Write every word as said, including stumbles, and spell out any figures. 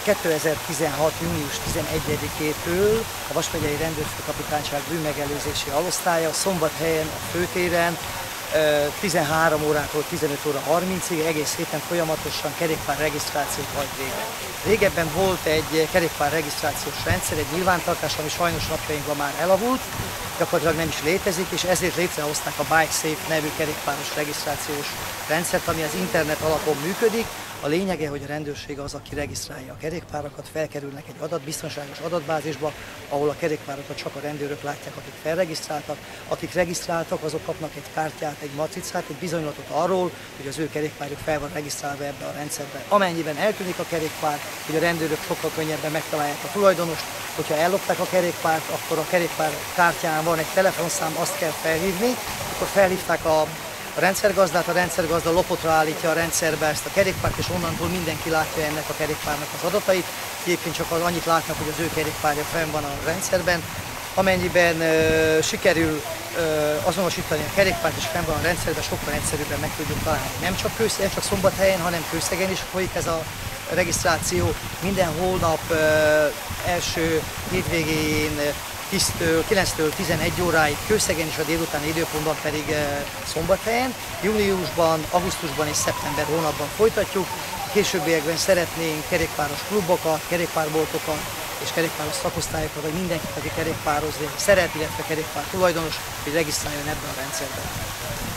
kétezer-tizenhat. június tizenegyedikétől a Vas megyei rendőrfőkapitányság bűnmegelőzési alosztálya Szombathelyen a főtéren tizenhárom órától tizenöt óra harmincig egész héten folyamatosan kerékpár regisztrációt hajt végre. Régebben volt egy kerékpár regisztrációs rendszer, egy nyilvántartás, ami sajnos napjainkban már elavult, gyakorlatilag nem is létezik, és ezért létrehozták a Bike Safe nevű kerékpáros regisztrációs rendszert, ami az internet alapon működik. A lényege, hogy a rendőrség az, aki regisztrálja a kerékpárokat, felkerülnek egy adat, biztonságos adatbázisba, ahol a kerékpárokat csak a rendőrök látják, akik felregisztráltak. Akik regisztráltak, azok kapnak egy kártyát, egy matricát, egy bizonylatot arról, hogy az ő kerékpárjuk fel van regisztrálva ebbe a rendszerbe. Amennyiben eltűnik a kerékpár, hogy a rendőrök sokkal könnyebben megtalálják a tulajdonost, hogyha ellopták a kerékpárt, akkor a kerékpár kártyán van egy telefonszám, azt kell felhívni, akkor felhívták a A rendszergazdát, a rendszergazda lopotra állítja a rendszerbe ezt a kerékpárt, és onnantól mindenki látja ennek a kerékpárnak az adatait. Egyébként csak az annyit látnak, hogy az ő kerékpárja fenn van a rendszerben. Amennyiben uh, sikerül uh, azonosítani a kerékpárt és fenn van a rendszerben, sokkal egyszerűbben meg tudjuk találni. Nem csak, Kősz, nem csak Szombathelyen, hanem Kőszegen is folyik ez a regisztráció. Minden hónap uh, első hétvégén tíztől, kilenctől tizenegy óráig Kőszegen és a délutáni időpontban pedig Szombathelyen. Júniusban, augusztusban és szeptember hónapban folytatjuk. A későbbiekben szeretnénk kerékpáros klubokat, kerékpárboltokat és kerékpáros szakosztályokat, vagy mindenkit, aki kerékpározni szeret, illetve kerékpár tulajdonos, hogy regisztráljon ebben a rendszerben.